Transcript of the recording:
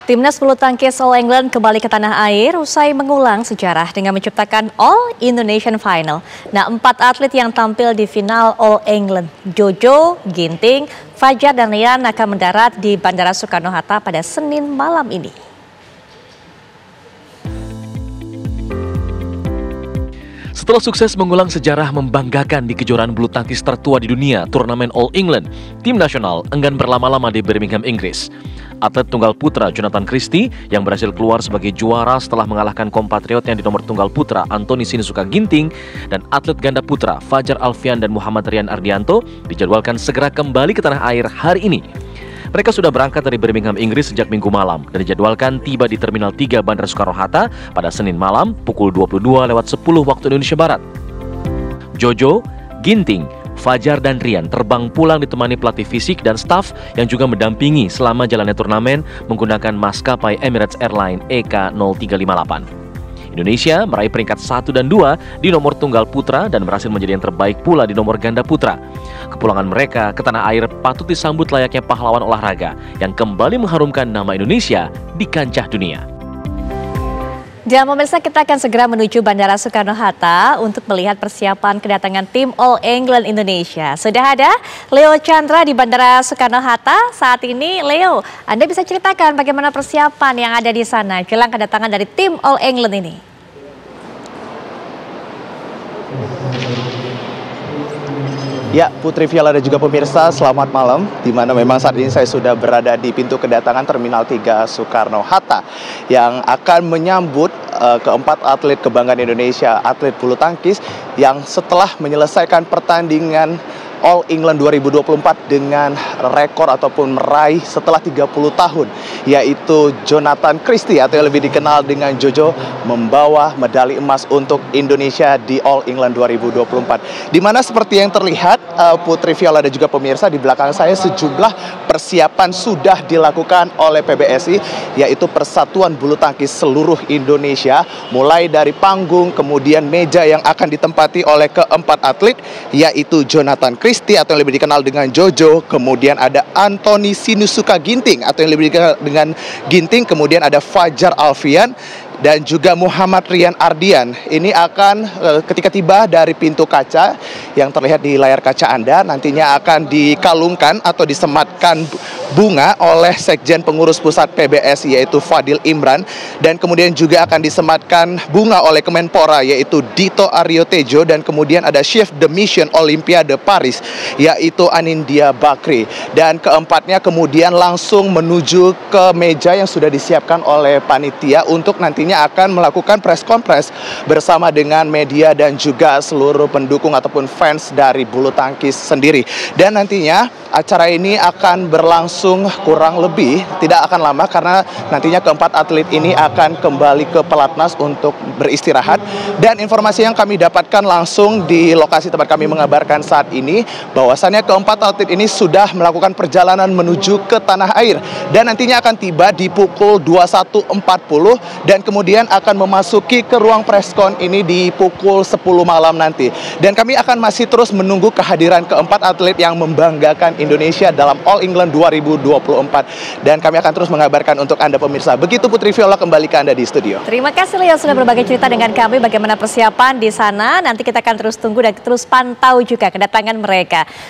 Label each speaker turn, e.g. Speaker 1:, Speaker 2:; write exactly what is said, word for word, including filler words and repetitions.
Speaker 1: Timnas bulu tangkis All England kembali ke tanah air usai mengulang sejarah dengan menciptakan All Indonesian Final. Nah, empat atlet yang tampil di final All England, Jojo, Ginting, Fajar, dan Rian akan mendarat di Bandara Soekarno-Hatta pada Senin malam ini.
Speaker 2: Setelah sukses mengulang sejarah membanggakan di kejuaraan bulu tangkis tertua di dunia, turnamen All England, tim nasional enggan berlama-lama di Birmingham, Inggris. Atlet tunggal putra Jonathan Christie yang berhasil keluar sebagai juara setelah mengalahkan kompatriotnya di nomor tunggal putra Anthony Sinisuka Ginting, dan atlet ganda putra Fajar Alfian dan Muhammad Rian Ardianto dijadwalkan segera kembali ke tanah air hari ini. Mereka sudah berangkat dari Birmingham, Inggris sejak Minggu malam dan dijadwalkan tiba di Terminal tiga Bandara Soekarno-Hatta pada Senin malam pukul dua puluh dua lewat sepuluh waktu Indonesia Barat. Jojo, Ginting, Fajar, dan Rian terbang pulang ditemani pelatih fisik dan staf yang juga mendampingi selama jalannya turnamen menggunakan maskapai Emirates Airline E K nol tiga lima delapan. Indonesia meraih peringkat satu dan dua di nomor tunggal putra dan berhasil menjadi yang terbaik pula di nomor ganda putra. Kepulangan mereka ke tanah air patut disambut layaknya pahlawan olahraga yang kembali mengharumkan nama Indonesia di kancah dunia.
Speaker 1: Dan pemirsa, kita akan segera menuju Bandara Soekarno-Hatta untuk melihat persiapan kedatangan tim All England Indonesia. Sudah ada Leo Chandra di Bandara Soekarno-Hatta saat ini. Leo, Anda bisa ceritakan bagaimana persiapan yang ada di sana jelang kedatangan dari tim All England ini?
Speaker 3: Ya, Putri Viala dan juga pemirsa, selamat malam. Di mana memang saat ini saya sudah berada di pintu kedatangan Terminal tiga Soekarno-Hatta yang akan menyambut uh, keempat atlet kebanggaan Indonesia, atlet bulu tangkis yang setelah menyelesaikan pertandingan All England dua ribu dua puluh empat dengan rekor ataupun meraih setelah tiga puluh tahun, yaitu Jonathan Christie atau yang lebih dikenal dengan Jojo, membawa medali emas untuk Indonesia di All England dua ribu dua puluh empat. Di mana seperti yang terlihat uh, Putri Viola dan juga pemirsa, di belakang saya sejumlah persiapan sudah dilakukan oleh P B S I, yaitu Persatuan Bulu Tangkis Seluruh Indonesia, mulai dari panggung, kemudian meja yang akan ditempati oleh keempat atlet, yaitu Jonathan Christie atau yang lebih dikenal dengan Jojo, kemudian ada Anthony Sinisuka Ginting atau yang lebih dikenal dengan Ginting, kemudian ada Fajar Alfian dan juga Muhammad Rian Ardian. Ini akan ketika tiba dari pintu kaca yang terlihat di layar kaca Anda, nantinya akan dikalungkan atau disematkan bunga oleh Sekjen Pengurus Pusat P B S I yaitu Fadil Imran, dan kemudian juga akan disematkan bunga oleh Kemenpora yaitu Dito Aryo Tejo, dan kemudian ada Chef de Mission Olimpiade Paris yaitu Anindya Bakri, dan keempatnya kemudian langsung menuju ke meja yang sudah disiapkan oleh panitia untuk nantinya akan melakukan press conference bersama dengan media dan juga seluruh pendukung ataupun fans dari bulu tangkis sendiri. Dan nantinya acara ini akan berlangsung kurang lebih tidak akan lama karena nantinya keempat atlet ini akan kembali ke pelatnas untuk beristirahat. Dan informasi yang kami dapatkan langsung di lokasi tempat kami mengabarkan saat ini, bahwasannya keempat atlet ini sudah melakukan perjalanan menuju ke tanah air dan nantinya akan tiba di pukul dua puluh satu empat puluh dan kemudian akan memasuki ke ruang preskon ini di pukul sepuluh malam nanti. Dan kami akan masih terus menunggu kehadiran keempat atlet yang membanggakan Indonesia dalam All England dua ribu dua puluh empat, dan kami akan terus mengabarkan untuk Anda pemirsa. Begitu Putri Viola, kembali ke Anda di studio.
Speaker 1: Terima kasih Leo sudah berbagi cerita dengan kami bagaimana persiapan di sana. Nanti kita akan terus tunggu dan terus pantau juga kedatangan mereka.